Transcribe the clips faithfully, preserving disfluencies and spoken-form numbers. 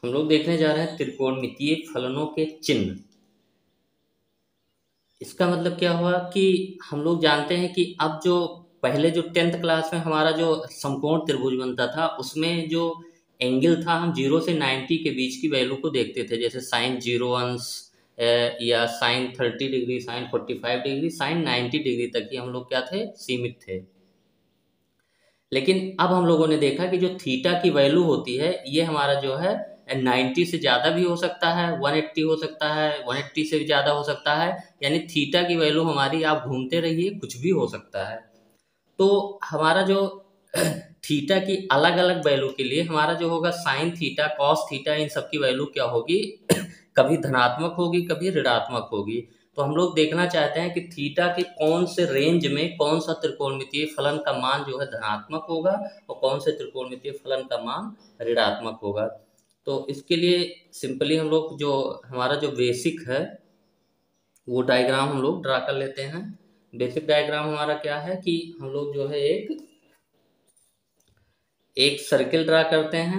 हम लोग देखने जा रहे हैं त्रिकोणमितीय फलनों के चिन्ह। इसका मतलब क्या हुआ कि हम लोग जानते हैं कि अब जो पहले जो टेंथ क्लास में हमारा जो समकोण त्रिभुज बनता था उसमें जो एंगल था हम जीरो से नाइन्टी के बीच की वैल्यू को देखते थे, जैसे साइन जीरो अंश या sine thirty degree, sine forty five degree, sine ninety degree तक ही हम लोग क्या थे, सीमित थे। लेकिन अब हम लोगों ने देखा कि जो थीटा की वैल्यू होती है ये हमारा जो है नाइन्टी से ज़्यादा भी हो सकता है, वन एट्टी हो सकता है, वन एट्टी से भी ज़्यादा हो सकता है। यानी थीटा की वैल्यू हमारी, आप घूमते रहिए, कुछ भी हो सकता है। तो हमारा जो थीटा की अलग अलग वैल्यू के लिए हमारा जो होगा साइन थीटा, कॉस थीटा, इन सब की वैल्यू क्या होगी कभी धनात्मक होगी, कभी ऋणात्मक होगी। तो हम लोग देखना चाहते हैं कि थीटा के कौन से रेंज में कौन सा त्रिकोणमितीय फलन का मान जो है धनात्मक होगा और कौन से त्रिकोणमितीय फलन का मान ऋणात्मक होगा। तो इसके लिए सिंपली हम लोग जो हमारा जो बेसिक है वो डायग्राम हम लोग ड्रा कर लेते हैं। बेसिक डायग्राम हमारा क्या है कि हम लोग जो है एक एक सर्किल ड्रा करते हैं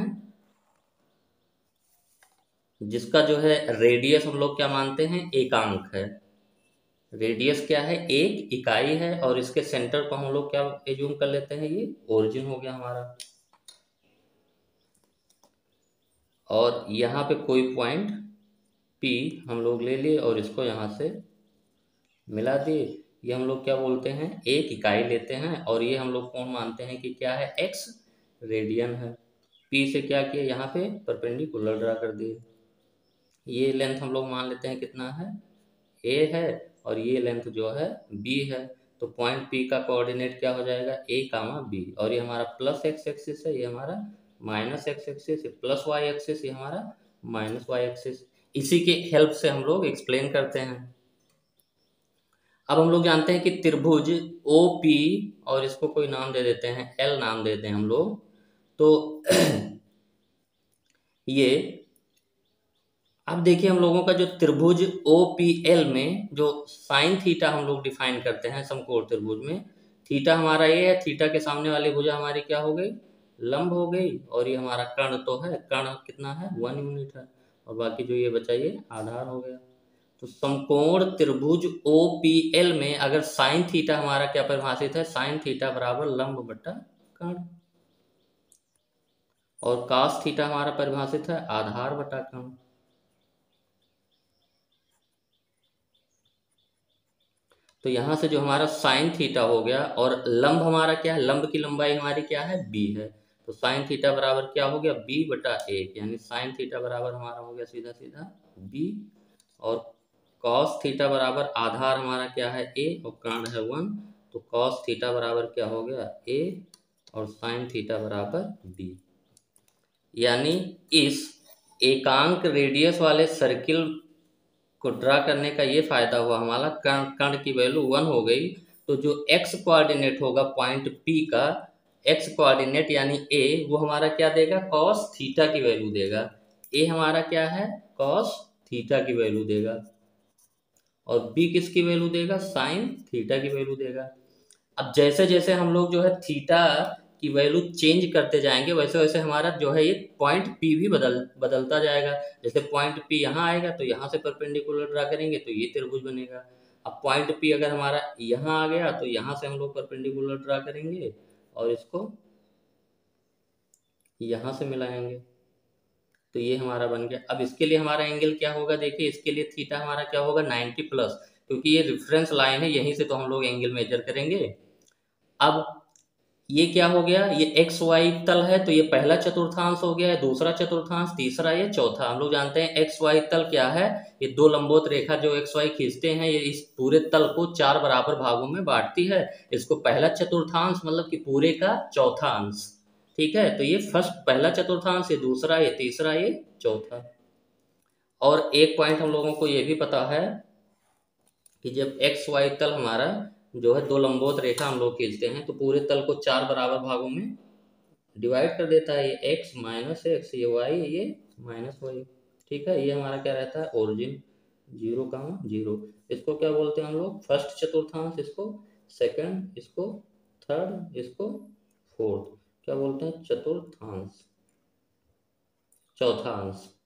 जिसका जो है रेडियस हम लोग क्या मानते हैं, एकांक है। रेडियस क्या है, एक इकाई है, और इसके सेंटर को हम लोग क्या एज्यूम कर लेते हैं, ये ओरिजिन हो गया हमारा। और यहाँ पे कोई पॉइंट P हम लोग ले लिए और इसको यहाँ से मिला दिए। ये हम लोग क्या बोलते हैं, एक इकाई लेते हैं, और ये हम लोग कौन मानते हैं कि क्या है, x रेडियन है। P से क्या किया, यहाँ पे परपेंडिकुलर ड्रा कर दिए। ये लेंथ हम लोग मान लेते हैं कितना है, a है, और ये लेंथ जो है b है। तो पॉइंट P का कोऑर्डिनेट क्या हो जाएगा, a कामा b, और ये हमारा प्लस एक्स एक्सिस है, ये हमारा minus X axis, plus Y axis, ये हमारा माइनस वाई एक्सिस। इसी के हेल्प से हम लोग एक्सप्लेन करते हैं। अब हम लोग जानते हैं कि त्रिभुज ओ पी, और इसको कोई नाम दे देते हैं, एल नाम देते हैं हम लोग। तो ये अब देखिए, हम लोगों का जो त्रिभुज ओ पी एल में जो साइन थीटा हम लोग डिफाइन करते हैं समकोण त्रिभुज में, थीटा हमारा ये है, थीटा के सामने वाली भुजा हमारी क्या हो गई, लंब हो गई, और ये हमारा कर्ण तो है, कर्ण कितना है, वन यूनिट है, और बाकी जो ये बचा ये आधार हो गया। तो समकोण त्रिभुज ओ पी एल में अगर साइन थीटा हमारा क्या परिभाषित है, साइन थीटा बराबर लंब बटा कर्ण, और कास थीटा हमारा परिभाषित है आधार बटा कर्ण। तो यहां से जो हमारा साइन थीटा हो गया, और लंब हमारा क्या है, लंब की लंबाई हमारी क्या है, बी है। तो साइन थीटा बराबर क्या हो गया, बी बटा एक, यानी साइन थीटा बराबर हमारा हो गया सीधा सीधा बी, और कॉस थीटा बराबर आधार हमारा क्या है, ए, और कर्ण है वन। तो कॉस थीटा बराबर क्या हो गया, ए, और साइन थीटा बराबर बी। यानी इस एकांक रेडियस वाले सर्किल को ड्रा करने का ये फायदा हुआ हमारा, कर्ण कर्ण की वैल्यू वन हो गई। तो जो एक्स कोऑर्डिनेट होगा पॉइंट P का, एक्स कोऑर्डिनेट यानी ए, वो हमारा क्या देगा, कॉस थीटा की वैल्यू देगा। ए हमारा क्या है, कॉस थीटा की वैल्यू देगा, और बी किसकी वैल्यू देगा, साइन थीटा की वैल्यू देगा। अब जैसे जैसे हम लोग जो है थीटा की वैल्यू चेंज करते जाएंगे, वैसे वैसे हमारा जो है ये पॉइंट P भी बदल बदलता जाएगा। जैसे पॉइंट P यहाँ आएगा तो यहाँ से परपेंडिकुलर ड्रा करेंगे तो ये त्रिभुज बनेगा। अब पॉइंट P अगर हमारा यहाँ आ गया तो यहाँ से हम लोग परपेंडिकुलर ड्रा करेंगे और इसको यहाँ से मिलाएंगे, तो ये हमारा बन गया। अब इसके लिए हमारा एंगल क्या होगा, देखिए इसके लिए थीटा हमारा क्या होगा, नाइन्टी प्लस, क्योंकि ये रेफरेंस लाइन है, यहीं से तो हम लोग एंगल मेजर करेंगे। अब ये क्या हो गया, ये एक्स वाई तल है, तो ये पहला चतुर्थांश हो गया है, दूसरा चतुर्थांश, तीसरा, ये चौथा। हम लोग जानते हैं एक्स वाई तल क्या है, ये दो लंबवत रेखा जो एक्स वाई खींचते हैं, ये इस पूरे तल को चार बराबर भागों में बांटती है। इसको पहला चतुर्थांश मतलब कि पूरे का चौथा अंश, ठीक है। तो ये फर्स्ट पहला चतुर्थांश, ये दूसरा, ये तीसरा, ये चौथा। और एक पॉइंट हम लोगों को ये भी पता है कि जब एक्स वाई तल हमारा जो है दो लंबवत रेखा हम लोग खींचते हैं तो पूरे तल को चार बराबर भागों में डिवाइड कर देता है। ये एक्स माइनस एक्स, ये वाई, ये माइनस वाई, ठीक है। ये हमारा क्या रहता है, ओरिजिन, जीरो का जीरो। इसको क्या बोलते हैं हम लोग, फर्स्ट चतुर्थांश, इसको सेकंड, इसको थर्ड, इसको फोर्थ, क्या बोलते हैं, चतुर्थांश, चौथा अंश।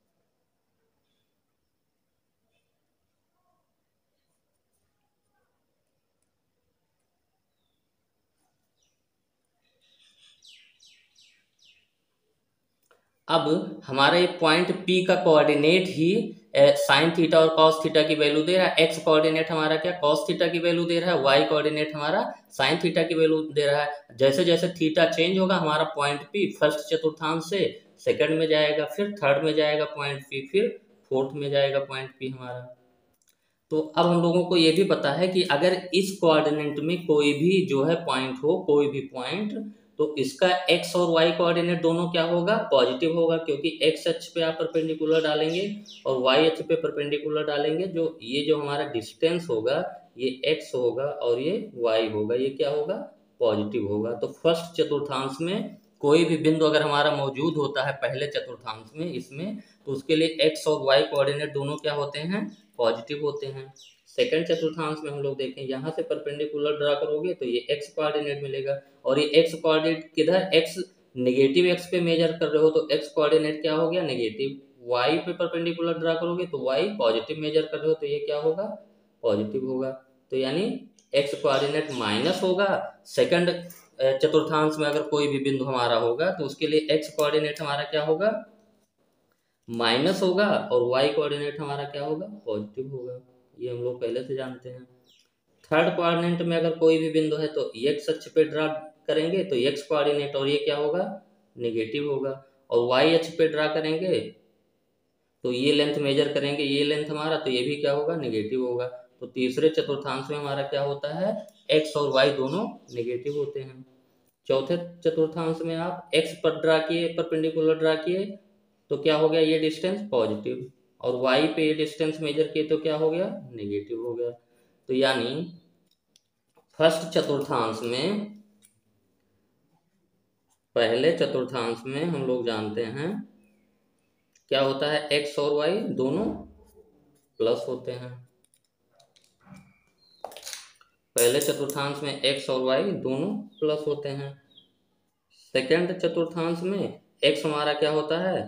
अब हमारा ये पॉइंट P का कोऑर्डिनेट ही साइन थीटा और कॉस थीटा की वैल्यू दे रहा है। एक्स कोऑर्डिनेट हमारा क्या कॉस थीटा की वैल्यू दे रहा है, वाई कोऑर्डिनेट हमारा साइन थीटा की वैल्यू दे रहा है। जैसे जैसे थीटा चेंज होगा हमारा पॉइंट P फर्स्ट चतुर्थांश से सेकंड में जाएगा, फिर थर्ड में जाएगा पॉइंट P, फिर फोर्थ में जाएगा पॉइंट P हमारा। तो अब हम लोगों को ये भी पता है कि अगर इस कोऑर्डिनेट में कोई भी जो है पॉइंट हो, कोई भी पॉइंट, तो इसका एक्स और वाई कोऑर्डिनेट दोनों क्या होगा, पॉजिटिव होगा, क्योंकि एक्स अक्ष पे आप परपेंडिकुलर डालेंगे और वाई अक्ष पे परपेंडिकुलर डालेंगे। जो ये जो हमारा डिस्टेंस होगा ये एक्स होगा और ये वाई होगा, ये क्या होगा, पॉजिटिव होगा। तो फर्स्ट चतुर्थांश में कोई भी बिंदु अगर हमारा मौजूद होता है पहले चतुर्थांश में इसमें, तो उसके लिए एक्स और वाई कोऑर्डिनेट दोनों क्या होते हैं, पॉजिटिव होते हैं। सेकंड चतुर्थांश में हम लोग देखें, यहाँ से परपेंडिकुलर ड्रा करोगे तो ये एक्स कोऑर्डिनेट मिलेगा, और ये एक्स कोऑर्डिनेट किधर, एक्स नेगेटिव एक्स पे मेजर कर रहे हो तो एक्स कोऑर्डिनेट क्या हो गया, नेगेटिव। वाई पे परपेंडिकुलर ड्रा करोगे तो वाई पॉजिटिव मेजर कर रहे हो तो ये क्या होगा, पॉजिटिव होगा। तो यानी एक्स कोऑर्डिनेट माइनस होगा। सेकंड चतुर्थांश में अगर कोई भी बिंदु हमारा होगा तो उसके लिए एक्स कोऑर्डिनेट हमारा क्या होगा, माइनस होगा, और वाई कोऑर्डिनेट हमारा क्या होगा, पॉजिटिव होगा। ये हम लोग पहले से जानते हैं। थर्ड कोऑर्डिनेट में अगर कोई भी बिंदु है तो एक्स अक्ष पे ड्रा करेंगे तो एक्स कोऑर्डिनेट और ये क्या होगा, नेगेटिव होगा, और वाई अक्ष पे ड्रा करेंगे तो ये लेंथ मेजर करेंगे, ये लेंथ हमारा, तो ये भी क्या होगा, नेगेटिव होगा। तो तीसरे चतुर्थांश में हमारा क्या होता है, एक्स और वाई दोनों नेगेटिव होते हैं। चौथे चतुर्थांश में आप एक्स पर ड्रा किए, परपेंडिकुलर ड्रा किए तो क्या हो गया, ये डिस्टेंस पॉजिटिव, और वाई पे ये डिस्टेंस मेजर किए तो क्या हो गया, नेगेटिव हो गया। तो यानी फर्स्ट चतुर्थांश में, पहले चतुर्थांश में हम लोग जानते हैं क्या होता है, एक्स और वाई दोनों प्लस होते हैं। पहले चतुर्थांश में एक्स और वाई दोनों प्लस होते हैं। सेकंड चतुर्थांश में एक्स हमारा क्या होता है,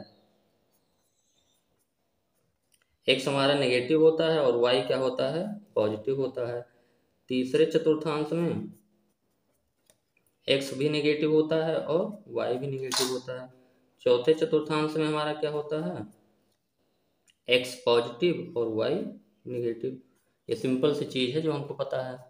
एक्स हमारा नेगेटिव होता है और वाई क्या होता है, पॉजिटिव होता है। तीसरे चतुर्थांश में एक्स भी नेगेटिव होता है और वाई भी नेगेटिव होता है। चौथे चतुर्थांश में हमारा क्या होता है, एक्स पॉजिटिव और वाई नेगेटिव। ये सिंपल सी चीज है जो हमको पता है।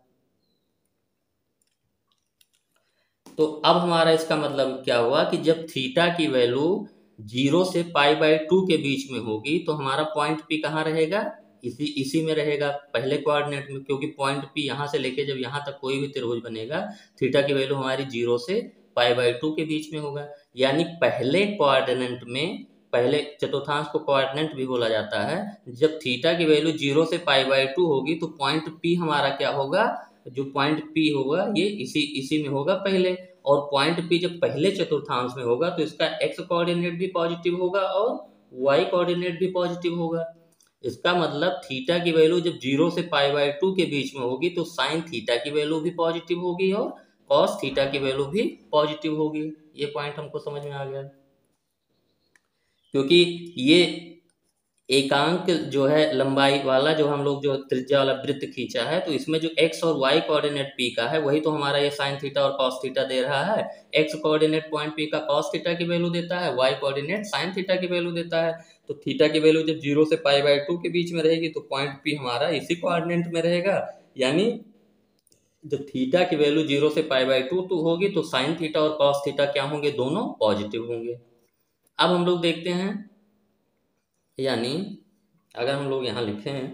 तो अब हमारा इसका मतलब क्या हुआ कि जब थीटा की वैल्यू जीरो से पाई बाई टू के बीच में होगी तो हमारा पॉइंट पी कहाँ रहेगा, इसी इसी में रहेगा, पहले कोऑर्डिनेट में, क्योंकि पॉइंट पी यहाँ से लेके जब यहाँ तक कोई भी त्रिभुज बनेगा थीटा की वैल्यू हमारी जीरो से पाई बाई टू के बीच में होगा। यानी पहले कोऑर्डिनेट में, पहले चतुर्थांश को कोऑर्डिनेट भी बोला जाता है, जब थीटा की वैल्यू जीरो से पाई बाई टू होगी तो पॉइंट पी हमारा क्या होगा, जो पॉइंट पी होगा ये इसी इसी में होगा पहले, और पॉइंट पी जब पहले चतुर्थांश में होगा तो इसका एक्स कोऑर्डिनेट भी पॉजिटिव होगा और वाई कोऑर्डिनेट भी पॉजिटिव होगा। इसका मतलब थीटा की वैल्यू जब जीरो से पाई बाई टू के बीच में होगी तो साइन थीटा की वैल्यू भी पॉजिटिव होगी और कॉस थीटा की वैल्यू भी पॉजिटिव होगी। ये पॉइंट हमको समझ में आ गया, क्योंकि ये एकांक जो है लंबाई वाला जो हम लोग जो त्रिज्या वाला वृत्त खींचा है तो इसमें जो एक्स और वाई कोऑर्डिनेट पी का है वही तो हमारा ये साइन थीटा और कॉस थीटा दे रहा है। एक्स कोऑर्डिनेट पॉइंट पी का कॉस थीटा की वैल्यू देता है, वाई कोऑर्डिनेट साइन थीटा की वैल्यू देता है। तो थीटा की वैल्यू जब जीरो से पाई बाई टू के बीच में रहेगी तो पॉइंट पी हमारा इसी कोऑर्डिनेट में रहेगा। यानी जब थीटा की वैल्यू जीरो से पाई बाई टू टू होगी तो साइन थीटा और कॉस थीटा क्या होंगे, दोनों पॉजिटिव होंगे। अब हम लोग देखते हैं, यानी अगर हम लोग यहाँ लिखें,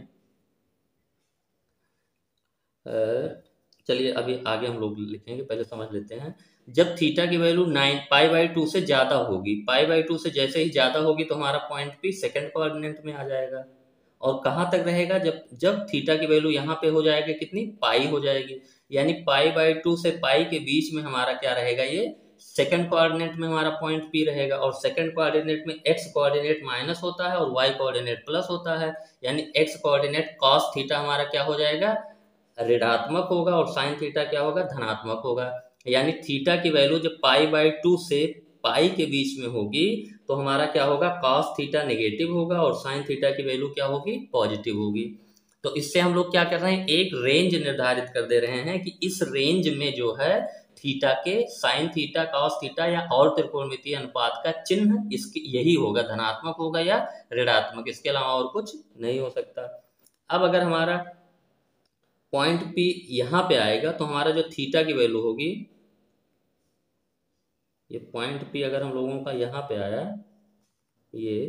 चलिए अभी आगे हम लोग लिखेंगे, पहले समझ लेते हैं। जब थीटा की value nine pi by two से ज़्यादा होगी, पाई बाई टू से जैसे ही ज़्यादा होगी तो हमारा पॉइंट पी सेकंड कोऑर्डिनेट में आ जाएगा। और कहाँ तक रहेगा, जब जब थीटा की वैल्यू यहाँ पे हो जाएगी कितनी, पाई हो जाएगी। यानी पाई बाई टू से पाई के बीच में हमारा क्या रहेगा, ये सेकंड कोऑर्डिनेट में हमारा पॉइंट पी रहेगा। और सेकंड कोऑर्डिनेट में एक्स कोऑर्डिनेट माइनस होता है और वाई कोऑर्डिनेट प्लस होता है। यानी एक्स कोऑर्डिनेट कॉस थीटा हमारा क्या हो जाएगा, ऋणात्मक होगा, और साइन थीटा क्या होगा, धनात्मक होगा। यानी थीटा की वैल्यू जब पाई बाई टू से पाई के बीच में होगी तो हमारा क्या होगा, कॉस थीटा नेगेटिव होगा और साइन थीटा की वैल्यू क्या होगी, पॉजिटिव होगी। तो इससे हम लोग क्या कर रहे हैं, एक रेंज निर्धारित कर दे रहे हैं कि इस रेंज में जो है थीटा के साइन थीटा कॉस थीटा या और त्रिकोणमितीय अनुपात का चिन्ह इसकी यही होगा, धनात्मक होगा या ऋणात्मक, इसके अलावा और कुछ नहीं हो सकता। अब अगर हमारा पॉइंट P यहाँ पे आएगा तो हमारा जो थीटा की वैल्यू होगी, ये पॉइंट P अगर हम लोगों का यहाँ पे आया ये,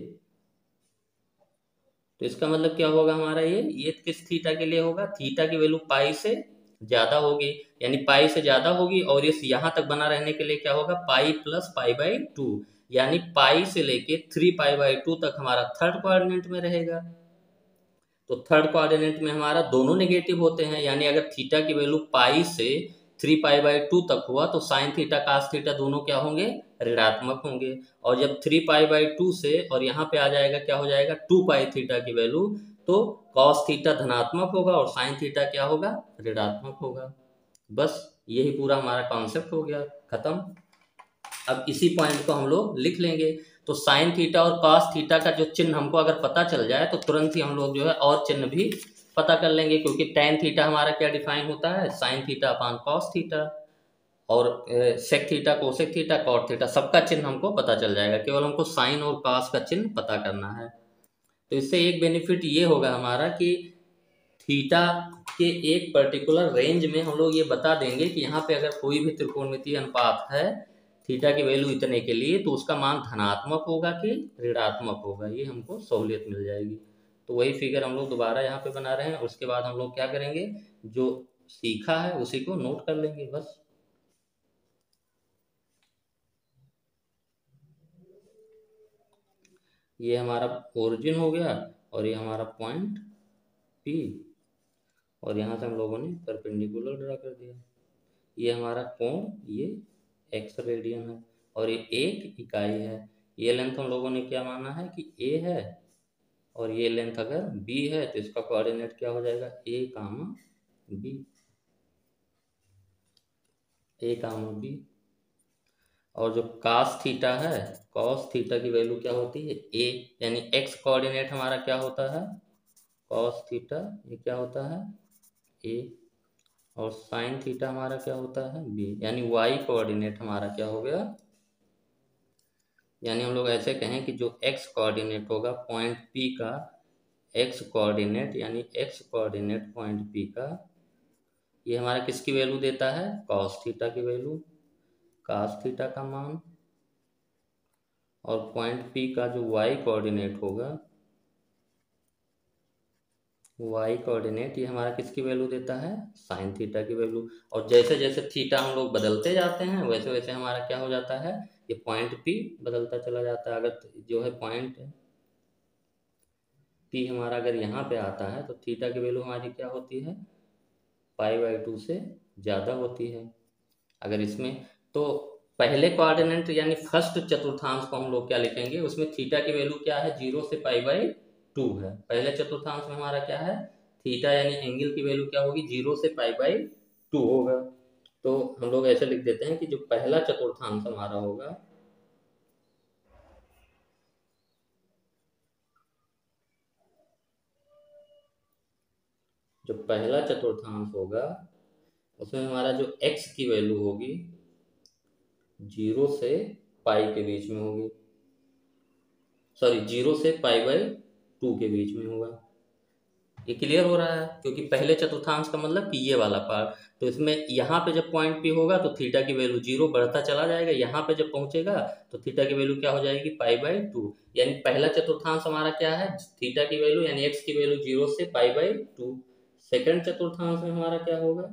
तो इसका मतलब क्या होगा हमारा, ये ये किस थीटा के लिए होगा, थीटा की वैल्यू पाई से ज्यादा होगी, यानी पाई से ज्यादा होगी, और इस यहाँ तक बना रहने के लिए क्या होगा, pi plus pi by two, यानी पाई से लेके थ्री पाई बाई टू तक हमारा थर्ड कोऑर्डिनेट में रहेगा। तो थर्ड कोऑर्डिनेट में हमारा दोनों नेगेटिव होते हैं, यानी अगर थीटा की वैल्यू पाई से थ्री पाई बाई टू तक हुआ तो साइन थीटा कास थीटा दोनों क्या होंगे, ऋणात्मक होंगे। और जब थ्री पाई बाई टू से और यहाँ पे आ जाएगा क्या हो जाएगा, टू पाई थीटा की वैल्यू, तो कॉस थीटा धनात्मक होगा और साइन थीटा क्या होगा, ऋणात्मक होगा। बस यही पूरा हमारा कॉन्सेप्ट हो गया, खत्म। अब इसी पॉइंट को हम लोग लिख लेंगे। तो साइन थीटा और कॉस थीटा का जो चिन्ह हमको अगर पता चल जाए तो तुरंत ही हम लोग जो है और चिन्ह भी पता कर लेंगे, क्योंकि टेन थीटा हमारा क्या डिफाइन होता है, sine theta upon cos theta, और sec theta cosec theta cot theta, सबका चिन्ह हमको पता चल जाएगा, केवल हमको साइन और कॉस का चिन्ह पता करना है। तो इससे एक बेनिफिट ये होगा हमारा कि थीटा के एक पर्टिकुलर रेंज में हम लोग ये बता देंगे कि यहाँ पे अगर कोई भी त्रिकोणमितीय अनुपात है थीटा की वैल्यू इतने के लिए, तो उसका मान धनात्मक होगा कि ऋणात्मक होगा, ये हमको सहूलियत मिल जाएगी। तो वही फिगर हम लोग दोबारा यहाँ पे बना रहे हैं। उसके बाद हम लोग क्या करेंगे, जो सीखा है उसी को नोट कर लेंगे बस। ये हमारा ओरिजिन हो गया और ये हमारा पॉइंट P, और यहाँ से हम लोगों ने परपेंडिकुलर ड्रा कर दिया। ये हमारा कोण, ये एक्स रेडियन है और ये एक इकाई है। ये लेंथ हम लोगों ने क्या माना है कि a है, और ये लेंथ अगर b है तो इसका कोऑर्डिनेट क्या हो जाएगा, a comma b, a comma b। और जो cos थीटा है, cos थीटा की वैल्यू क्या होती है, a, यानी x कोऑर्डिनेट हमारा क्या होता है, cos थीटा, ये क्या होता है a, और साइन थीटा हमारा क्या होता है b, यानी y कोऑर्डिनेट हमारा क्या हो गया, यानी हम लोग ऐसे कहें कि जो x कोऑर्डिनेट होगा पॉइंट P का, x कोऑर्डिनेट यानी x कोऑर्डिनेट पॉइंट P का, ये हमारा किसकी वैल्यू देता है, cos थीटा की वैल्यू, cos थीटा का मान, और पॉइंट P का जो y कोऑर्डिनेट होगा, y कोऑर्डिनेट ये हमारा किसकी वैल्यू देता है, साइन थीटा की वैल्यू। और जैसे जैसे थीटा हम लोग बदलते जाते हैं वैसे वैसे हमारा क्या हो जाता है, ये पॉइंट P बदलता चला जाता है। अगर जो है पॉइंट P हमारा अगर यहाँ पे आता है तो थीटा की वैल्यू हमारी क्या होती है, पाई बाई टू से ज़्यादा होती है। अगर इसमें तो पहले कोऑर्डिनेट यानी फर्स्ट चतुर्थांश को हम लोग क्या लिखेंगे, उसमें थीटा की वैल्यू क्या है, जीरो से पाई बाई टू है। पहले चतुर्थांश में हमारा क्या है, थीटा यानी एंगल की वैल्यू क्या होगी, जीरो से पाई बाई टू होगा। तो हम लोग ऐसे लिख देते हैं कि जो पहला चतुर्थांश हमारा होगा, जो पहला चतुर्थांश होगा उसमें हमारा जो x की वैल्यू होगी जीरो से पाई के बीच में होगी, सॉरी जीरो से पाई बाई टू के बीच में होगा। ये क्लियर हो रहा है, क्योंकि पहले चतुर्थांश का मतलब कि ये वाला पार्ट, तो इसमें यहाँ पे जब पॉइंट P होगा तो थीटा की वैल्यू जीरो बढ़ता चला जाएगा, यहाँ पे जब पहुंचेगा तो थीटा की वैल्यू क्या हो जाएगी, पाई बाई टू। यानी पहला चतुर्थांश हमारा क्या है, थीटा की वैल्यू यानी एक्स की वैल्यू जीरो से पाई बाई टू। सेकेंड चतुर्थांश में हमारा क्या होगा,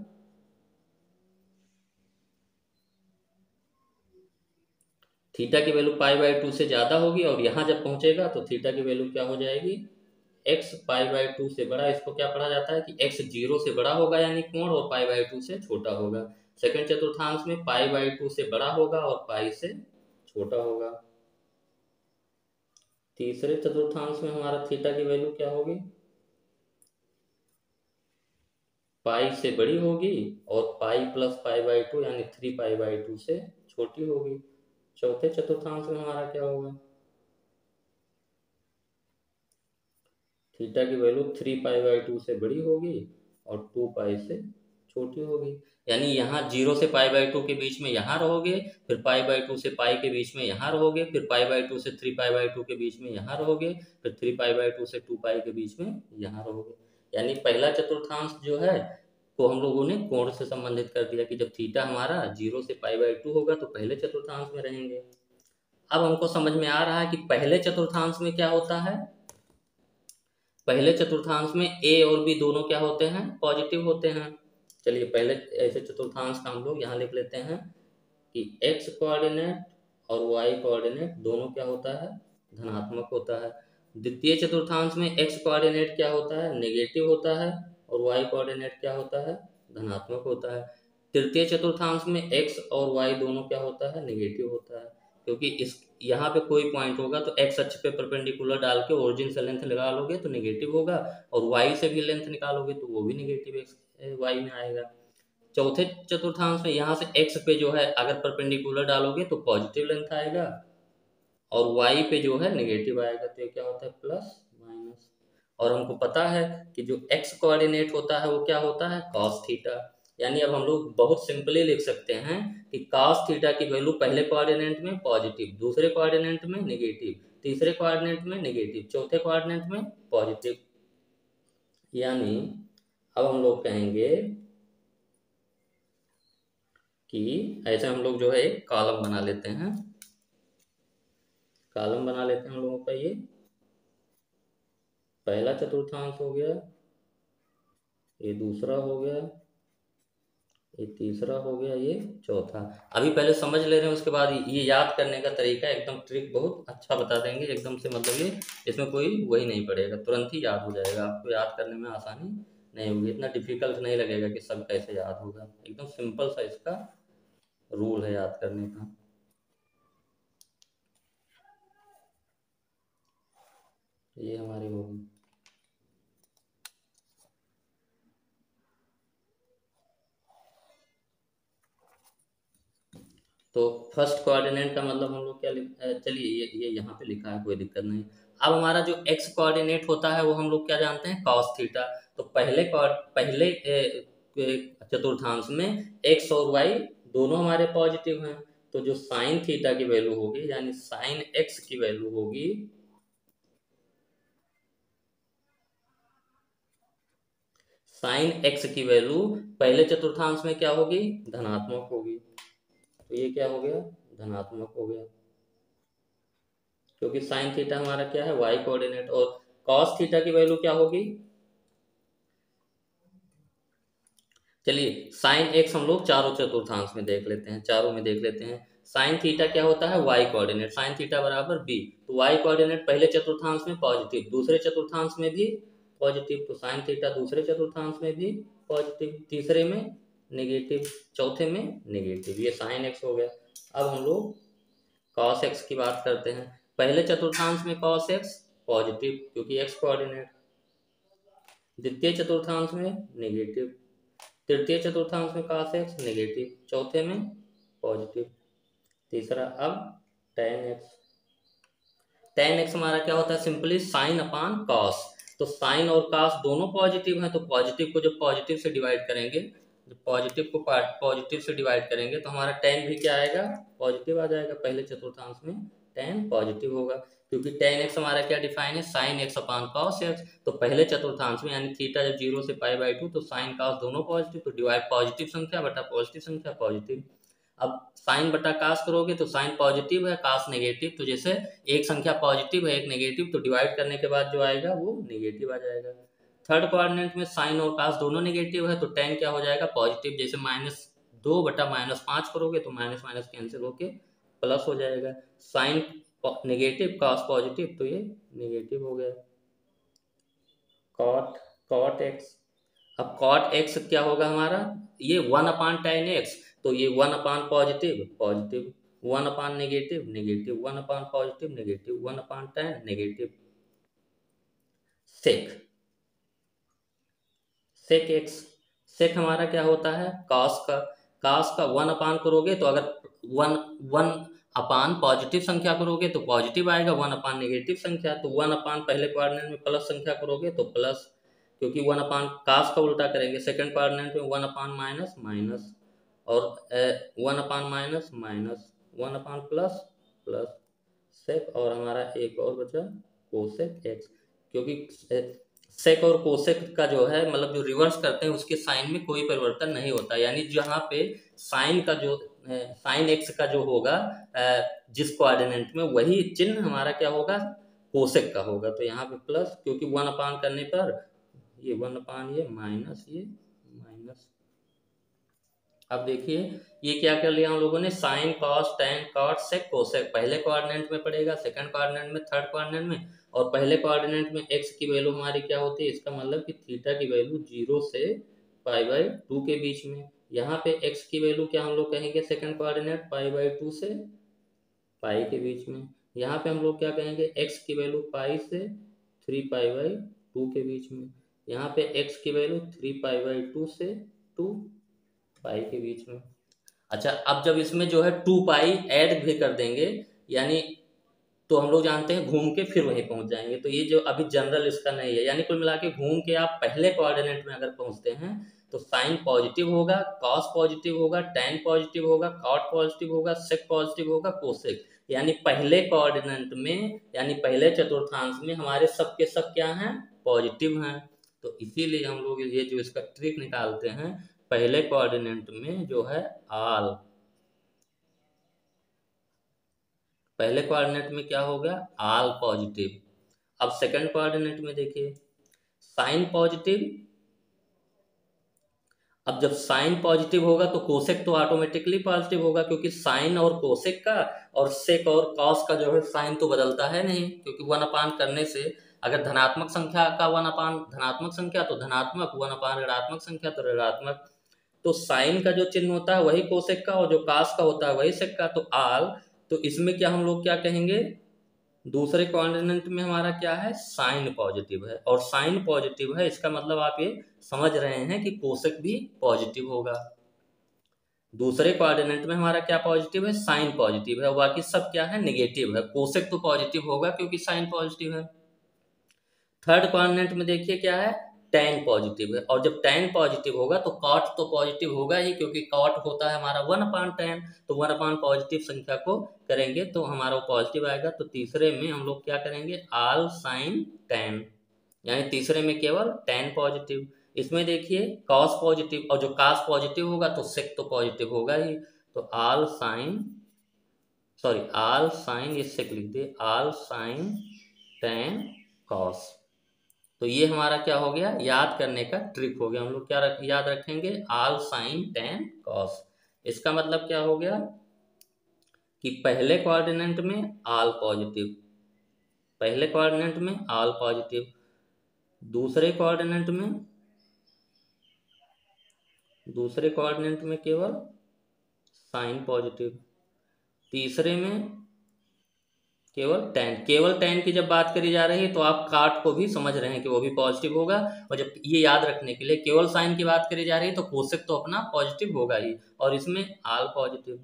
थीटा की वैल्यू पाई बाई टू से ज़्यादा होगी, और यहाँ जब पहुंचेगा तो थीटा की वैल्यू क्या हो जाएगी, x पाई बाई टू से बड़ा। इसको क्या पढ़ा जाता है कि x जीरो से बड़ा होगा यानी कोण, और पाई बाई टू से छोटा होगा। सेकंड चतुर्थांश में पाई बाई टू से बड़ा होगा और पाई से छोटा होगा। तीसरे चतुर्थांश में हमारा थीटा की वैल्यू क्या होगी, पाई से बड़ी होगी और pi plus pi by two यानी थ्री पाई बाई टू से छोटी होगी। चौथे चतुर्थांश में हमारा क्या होगा, थीटा की value three pi by two से बड़ी होगी और टू पाई से छोटी होगी। यानी यहाँ जीरो से पाई बाई टू के बीच में यहाँ रहोगे, फिर पाई बाई टू से पाई के बीच में यहाँ रहोगे, फिर पाई बाई टू से थ्री पाई बाई टू के बीच में यहाँ रहोगे, फिर थ्री पाई बाई टू से टू पाई के बीच में यहाँ रहोगे। यानी पहला चतुर्थांश जो है तो हम लोगों ने कोण से संबंधित कर दिया कि जब थीटा हमारा जीरो से पाई बाई टू होगा तो पहले चतुर्थांश में रहेंगे। अब हमको समझ में आ रहा है कि पहले चतुर्थांश में क्या होता है। पहले चतुर्थांश में ए और बी दोनों क्या होते हैं, पॉजिटिव होते हैं। चलिए पहले ऐसे चतुर्थांश का हम लोग यहाँ लिख लेते हैं कि एक्स कोऑर्डिनेट और वाई कोऑर्डिनेट दोनों क्या होता है, धनात्मक होता है। द्वितीय चतुर्थांश में एक्स कोऑर्डिनेट क्या होता है, नेगेटिव होता है, और वाई कोऑर्डिनेट क्या होता है, धनात्मक होता है। तृतीय चतुर्थांश में एक्स और वाई दोनों क्या होता है, नेगेटिव होता है, क्योंकि इस यहाँ पे कोई पॉइंट होगा तो एक्स अक्ष पे परपेंडिकुलर डाल के ओरिजिन से लेंथ निकालोगे तो नेगेटिव होगा, और वाई से भी लेंथ निकालोगे तो वो भी नेगेटिव एक्स वाई में आएगा। चौथे चतुर्थांश में यहाँ से एक्स पे जो है अगर परपेंडिकुलर डालोगे तो पॉजिटिव लेंथ आएगा, और वाई पे जो है नेगेटिव आएगा, तो ये क्या होता है, प्लस माइनस। और हमको पता है कि जो एक्स कोऑर्डिनेट होता है वो क्या होता है, कॉस थीटा। यानी अब हम लोग बहुत सिंपली लिख सकते हैं कि कॉस थीटा की वैल्यू पहले कोऑर्डिनेट में पॉजिटिव, दूसरे कोऑर्डिनेट में नेगेटिव, तीसरे कोऑर्डिनेट में नेगेटिव, चौथे कोऑर्डिनेट में पॉजिटिव। यानी अब हम लोग कहेंगे कि ऐसे हम लोग जो है एक कॉलम बना लेते हैं, कॉलम बना लेते हैं हम लोगों का। ये पहला चतुर्थांश हो गया, ये दूसरा हो गया, ये तीसरा हो गया, ये चौथा। अभी पहले समझ ले रहे हैं, उसके बाद ये याद करने का तरीका एकदम ट्रिक बहुत अच्छा बता देंगे एकदम से, मतलब ये इसमें कोई वही नहीं पड़ेगा, तुरंत ही याद हो जाएगा, आपको याद करने में आसानी नहीं होगी, इतना डिफिकल्ट नहीं लगेगा कि सब कैसे याद होगा, एकदम सिंपल सा इसका रूल है याद करने का। ये हमारी होगी। तो फर्स्ट कोऑर्डिनेट का मतलब हम लोग क्या लिख, चलिए ये ये यहाँ पे लिखा है, कोई दिक्कत नहीं। अब हमारा जो एक्स कोऑर्डिनेट होता है वो हम लोग क्या जानते हैं, कॉस थीटा। तो पहले पहले चतुर्थांश में एक्स और वाई दोनों हमारे पॉजिटिव हैं, तो जो साइन थीटा की वैल्यू होगी, यानी साइन एक्स की वैल्यू होगी, साइन एक्स की वैल्यू पहले चतुर्थांश में क्या होगी, धनात्मक होगी। तो ये क्या हो गया, धनात्मक हो गया, क्योंकि साइन थीटा हमारा क्या है, वाई कोऑर्डिनेट। और कॉस थीटा की वैल्यू क्या होगी, चलिए साइन एक्स हम लोग चारों चतुर्थांश में देख लेते हैं, चारों में देख लेते हैं। साइन थीटा क्या होता है, वाई कोऑर्डिनेट, साइन थीटा बराबर बी। तो वाई कोऑर्डिनेट पहले चतुर्थांश में पॉजिटिव, दूसरे चतुर्थांश में भी पॉजिटिव, तो साइन थीटा दूसरे चतुर्थांश में भी पॉजिटिव, तीसरे में नेगेटिव, चौथे में नेगेटिव। ये साइन एक्स हो गया। अब हम लोग कॉस एक्स की बात करते हैं। पहले चतुर्थांश में कॉस एक्स पॉजिटिव, क्योंकि एक्स कोऑर्डिनेट, द्वितीय चतुर्थांश में नेगेटिव, तृतीय चतुर्थांश में कॉस एक्स नेगेटिव, चौथे में पॉजिटिव, तीसरा अब टेन एक्स। टेन एक्स हमारा क्या होता है, सिंपली साइन अपान कॉस। तो साइन और कॉस दोनों पॉजिटिव हैं, तो पॉजिटिव को जब पॉजिटिव से डिवाइड करेंगे, जब पॉजिटिव को पॉजिटिव से डिवाइड करेंगे तो हमारा टेन भी क्या आएगा, पॉजिटिव आ जाएगा। पहले चतुर्थांश में टेन पॉजिटिव होगा, क्योंकि टेन एक्स हमारा क्या डिफाइन है, sine X upon cos X. तो पहले चतुर्थांश में यानी थीटा जब जीरो से पाई बाई टू, तो साइन कॉस दोनों पॉजिटिव, तो डिवाइड पॉजिटिव संख्या बटा पॉजिटिव संख्या पॉजिटिव। अब साइन बटा कास करोगे तो साइन पॉजिटिव है, कास नेगेटिव, तो जैसे एक संख्या पॉजिटिव है एक नेगेटिव, तो डिवाइड करने के बाद जो आएगा वो नेगेटिव आ जाएगा। थर्ड कोऑर्डिनेट में साइन और कास दोनों नेगेटिव है, तो टेन क्या हो जाएगा, पॉजिटिव। जैसे माइनस दो बटा माइनस पाँच करोगे तो माइनस माइनस कैंसिल होके प्लस हो जाएगा। साइन नेगेटिव कास पॉजिटिव, तो ये नेगेटिव हो गया। कॉट कॉट एक्स, अब कॉट एक्स क्या होगा हमारा, ये वन अपान टेन एक्स, तो ये one upon positive positive, one upon negative negative, one upon positive negative, one upon tan negative. Sec sec X, sec हमारा क्या होता है, कॉस का, कॉस का वन अपान करोगे तो अगर वन वन अपान पॉजिटिव संख्या करोगे तो पॉजिटिव आएगा, वन अपान नेगेटिव संख्या तो वन अपान पहले कोऑर्डिनेट में प्लस संख्या करोगे तो प्लस। क्योंकि वन अपान कास का उल्टा करेंगे, सेकंड कोऑर्डिनेट में वन अपान माइनस माइनस, और one upon minus minus, one upon plus plus sec, और हमारा एक और बचा कोसेक एक्स। क्योंकि सेक और कोसेक का जो है मतलब जो रिवर्स करते हैं उसके साइन में कोई परिवर्तन नहीं होता, यानी जहाँ पे साइन का जो साइन एक्स का जो होगा जिस कोऑर्डिनेट में, वही चिन्ह हमारा क्या होगा, कोसेक का होगा। तो यहाँ पे प्लस, क्योंकि वन अपान करने पर ये वन अपान ये माइनस ये माइनस। अब देखिए ये क्या कर लिया हम लोगों ने, sine cos tan cot sec cosec पहले कोऑर्डिनेट में पड़ेगा, सेकंड कोऑर्डिनेट में, थर्ड कोऑर्डिनेट में, और पहले कोऑर्डिनेट में एक्स की वैल्यू हमारी क्या होती है, इसका मतलब कि थीटा की वैल्यू जीरो से पाई बाई टू के बीच में। यहाँ पे एक्स की वैल्यू क्या हम लोग कहेंगे, second coordinate pi by two से पाई के बीच में। यहाँ पे हम लोग क्या कहेंगे, एक्स की वैल्यू पाई से थ्री पाई बाई टू के बीच में। यहाँ पे एक्स की value three pi by two से टू पाई के बीच में। अच्छा, अब जब इसमें जो है टू पाई ऐड भी कर देंगे, यानी तो हम लोग जानते हैं घूम के फिर वहीं पहुंच जाएंगे, तो ये जो अभी जनरल इसका नहीं है, यानी कुल मिला के घूम के आप पहले कोऑर्डिनेट में अगर पहुंचते हैं तो साइन पॉजिटिव होगा, कॉस पॉजिटिव होगा, टेन पॉजिटिव होगा, कॉट पॉजिटिव होगा, सेक पॉजिटिव होगा, कोसेक, यानी पहले कोऑर्डिनेट में यानी पहले चतुर्थांश में हमारे सब के सब क्या हैं, पॉजिटिव हैं। तो इसीलिए हम लोग ये जो इसका ट्रिक निकालते हैं, पहले कोऑर्डिनेट में जो है आल, पहले कोऑर्डिनेट में क्या हो गया, आल पॉजिटिव। अब सेकंड कोऑर्डिनेट में देखिए साइन पॉजिटिव। अब जब साइन पॉजिटिव होगा तो कोसेक तो ऑटोमेटिकली पॉजिटिव होगा, क्योंकि साइन और कोसेक का और सेक और कॉस का जो है साइन तो बदलता है नहीं, क्योंकि वन अपान करने से अगर धनात्मक संख्या का वन अपान धनात्मक संख्या तो धनात्मक, वन अपान ऋणात्मक संख्या तो ऋणात्मक। तो साइन का जो चिन्ह होता है वही कोसेक का, और जो कास का होता है वही सेक का, तो आल। तो इसमें क्या हम लोग क्या कहेंगे, दूसरे कोऑर्डिनेट में हमारा क्या है, साइन पॉजिटिव है, और साइन पॉजिटिव है इसका मतलब आप ये समझ रहे हैं कि कोसेक भी पॉजिटिव होगा। दूसरे कोऑर्डिनेट में हमारा क्या पॉजिटिव है, साइन पॉजिटिव है, और बाकी सब क्या है, नेगेटिव है। कोसेक तो पॉजिटिव होगा क्योंकि साइन पॉजिटिव है। थर्ड कोऑर्डिनेट में देखिए क्या है, टेन पॉजिटिव है, और जब टेन पॉजिटिव होगा तो कॉट तो पॉजिटिव होगा ही, क्योंकि कॉट होता है हमारा वन अपान टेन, तो वन अपान पॉजिटिव संख्या को करेंगे तो हमारा पॉजिटिव आएगा। तो तीसरे में हम लोग क्या करेंगे, आल साइन टेन, यानी तीसरे में केवल टेन पॉजिटिव। इसमें देखिए कॉस पॉजिटिव, और जो कॉस पॉजिटिव होगा तो सेक तो पॉजिटिव होगा ही, तो all sine sorry all sine, ये सेक लिख दे, आल साइन टेन कॉस। तो ये हमारा क्या हो गया, याद करने का ट्रिक हो गया। हम लोग क्या रख, याद रखेंगे, आल साइन टेन कॉस। इसका मतलब क्या हो गया कि पहले कोऑर्डिनेट में आल पॉजिटिव, पहले कोऑर्डिनेट में आल पॉजिटिव, दूसरे कोऑर्डिनेट में दूसरे कोऑर्डिनेट में केवल साइन पॉजिटिव, तीसरे में केवल टेन। केवल टेन की जब बात करी जा रही है तो आप काट को भी समझ रहे हैं कि वो भी पॉजिटिव होगा, और जब ये याद रखने के लिए केवल साइन की बात करी जा रही है तो कोसेक तो अपना पॉजिटिव होगा ही, और इसमें आल पॉजिटिव।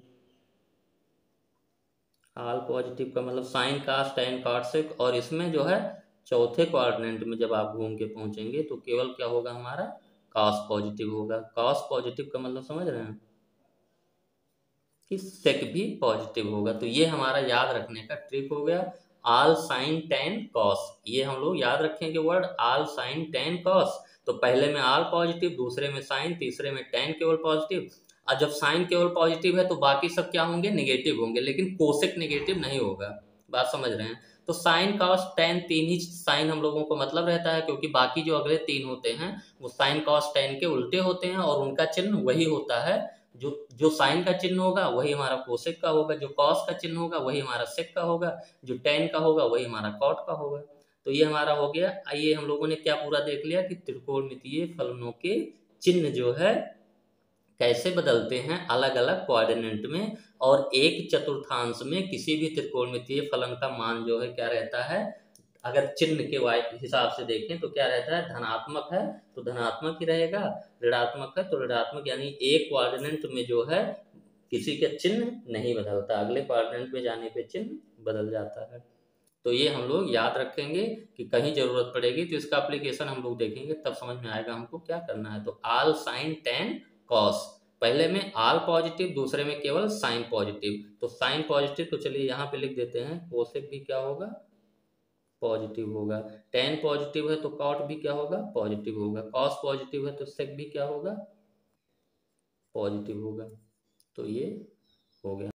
आल पॉजिटिव का मतलब sine cos tan cot sec, और इसमें जो है चौथे कोऑर्डिनेट में जब आप घूम के पहुंचेंगे तो केवल क्या होगा, हमारा कॉस पॉजिटिव होगा। कॉस पॉजिटिव का मतलब समझ रहे हैं कि सेक भी पॉजिटिव होगा। तो ये हमारा याद रखने का ट्रिक हो गया, आल साइन टेन कॉस। ये हम लोग याद रखेंगे word, all sine tan cos. तो पहले में आल पॉजिटिव, दूसरे में साइन, तीसरे में टेन केवल पॉजिटिव। और जब साइन केवल पॉजिटिव है तो बाकी सब क्या होंगे, निगेटिव होंगे, लेकिन कोसेक निगेटिव नहीं होगा। बात समझ रहे हैं। तो साइन कॉस टेन, तीन ही साइन हम लोगों को मतलब रहता है, क्योंकि बाकी जो अगले तीन होते हैं वो साइन कॉस टेन के उल्टे होते हैं, और उनका चिन्ह वही होता है, जो जो साइन का चिन्ह होगा वही हमारा कोसेक का होगा, जो कॉस का चिन्ह होगा वही हमारा सेक का होगा, जो टेन का होगा वही हमारा कॉट का होगा। तो ये हमारा हो गया। आइए हम लोगों ने क्या पूरा देख लिया कि त्रिकोणमितीय फलनों के चिन्ह जो है कैसे बदलते हैं अलग अलग कोऑर्डिनेट में, और एक चतुर्थांश में किसी भी त्रिकोणमितीय फलन का मान जो है क्या रहता है, अगर चिन्ह के वाई हिसाब से देखें तो क्या रहता है, धनात्मक है तो धनात्मक ही रहेगा, ऋणात्मक है तो ऋणात्मक, यानी एक कोऑर्डिनेट में जो है किसी का चिन्ह नहीं बदलता, अगले कोऑर्डिनेट में जाने पे चिन्ह बदल जाता है। तो ये हम लोग याद रखेंगे कि कहीं जरूरत पड़ेगी तो इसका एप्लीकेशन हम लोग देखेंगे, तब समझ में आएगा हमको क्या करना है। तो आल साइन टेन कॉस, पहले में आल पॉजिटिव, दूसरे में केवल साइन पॉजिटिव। तो साइन पॉजिटिव तो चलिए यहाँ पे लिख देते हैं, कोसेक भी क्या होगा, पॉजिटिव होगा। टेन पॉजिटिव है तो कॉट भी क्या होगा, पॉजिटिव होगा। कॉस पॉजिटिव है तो सेक भी क्या होगा, पॉजिटिव होगा। तो ये हो गया।